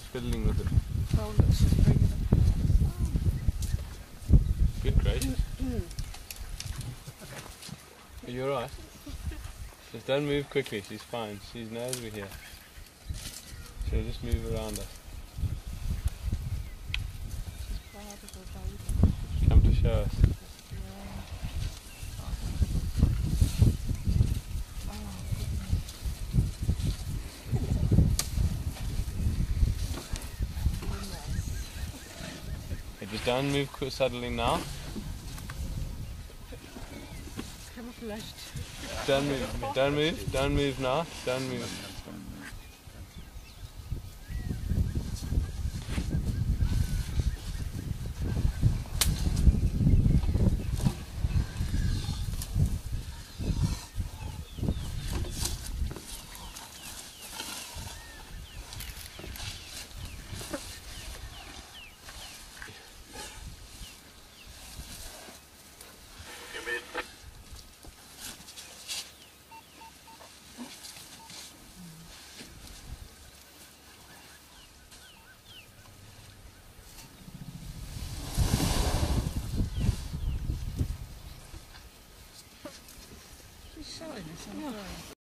fiddling with it. Oh look, she's bringing it. Good gracious. Are you alright? Just don't move quickly, she's fine. She knows we're here. She'll just move around us. She's proud of her baby. She's come to show us. Okay, just don't move suddenly now. Camouflaged. Don't move now, don't move. She's showing us.